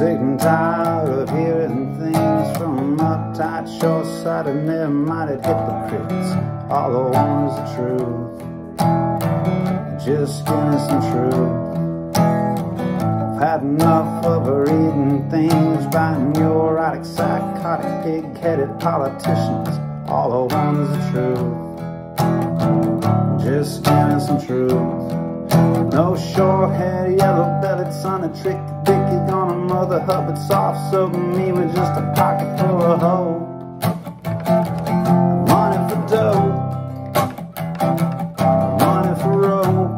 Sick and tired of hearing things from uptight, short-sighted, narrow-minded hypocrites. All I want is the truth. Just give me some truth. I've had enough of reading things by neurotic, psychotic, pig-headed politicians. All I want is the truth. Just give me some truth. No short-haired, yellow-bellied son of tricky dicky gonna mother Hubbard soft-soaking me with just a pocket full of hope. Money for dope, money for rope.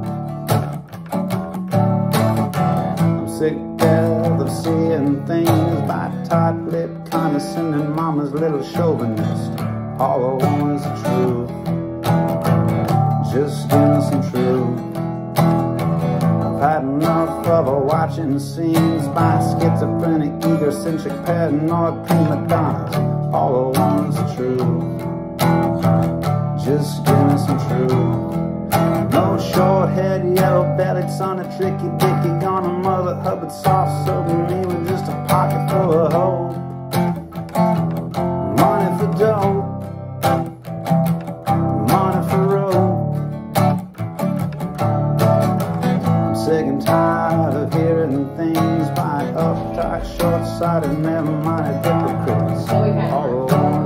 I'm sick of seeing things by tight-lipped, condescending mama's little chauvinist. All I want is the truth. Just give me some truth. Had enough of watching scenes by schizophrenic, egocentric, paranoid prima donnas. All I want is the truth. Just give me some truth. No short-haired, yellow-bellied son of tricky dicky gonna mother Hubbard soft-soaking me with just a pocket full of hope. Money for dope, money for rope. Sick and tired of hearing things by uptight, short-sighted, narrow-minded hypocrites. All